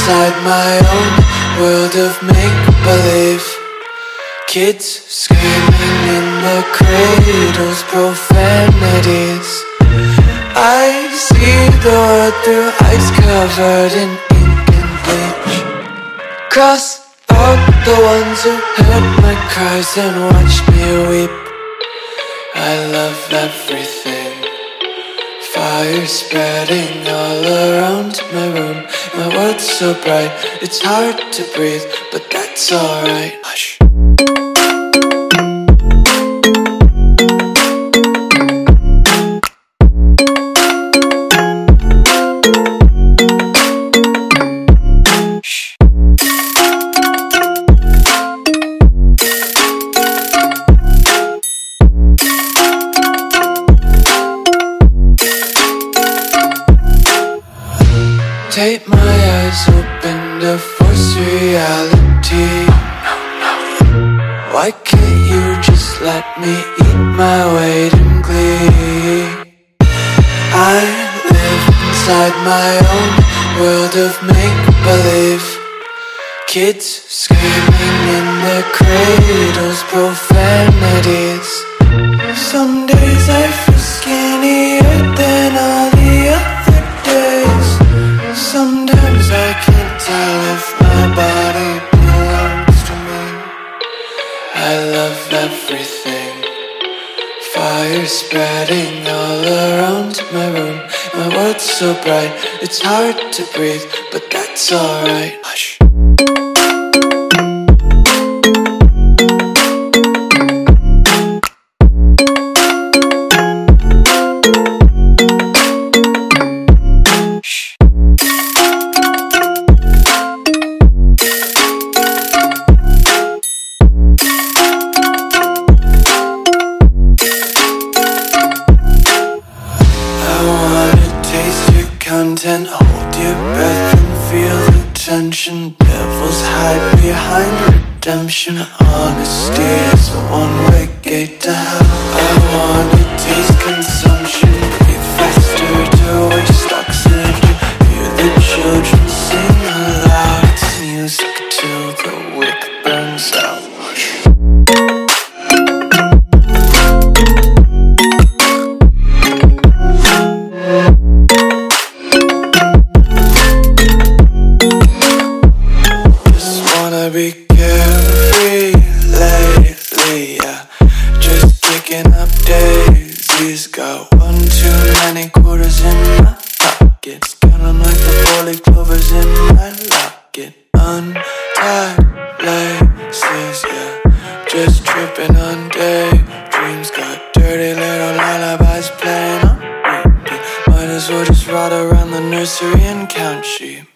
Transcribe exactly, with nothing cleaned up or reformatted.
inside my own world of make-believe. Kids screaming in the cradles, profanities. I see the world through eyes covered in ink and bleach. Cross out the ones who heard my cries and watched me weep. I love everything. Fire spreading all around my room. My world's so bright, it's hard to breathe, but that's alright. Hush. Take my eyes open to force reality. Why can't you just let me eat my weight in glee? I live inside my own world of make-believe. Kids screaming in their cradles, profanities. Some days I feel skinnier than all the other days. Sometimes I can't tell if my body belongs to me. I love everything. Fire spreading all around my room. My world's so bright, it's hard to breathe, but that's alright. Hush. Content, hold your breath and feel the tension. Devils hide behind redemption. Honesty is a one-way gate to hell. I wanna taste consumption. Breathe faster to waste oxygen. Hear the children sing aloud. It's music till the wick burns out. Be carefree lately, yeah. Just kicking up daisies. Got one too many quarters in my pockets. Counting like the four-leaf clovers in my locket. Untied laces, yeah. Just tripping on daydreams. Got dirty little lullabies playing on repeat. Might as well just ride around the nursery and count sheep.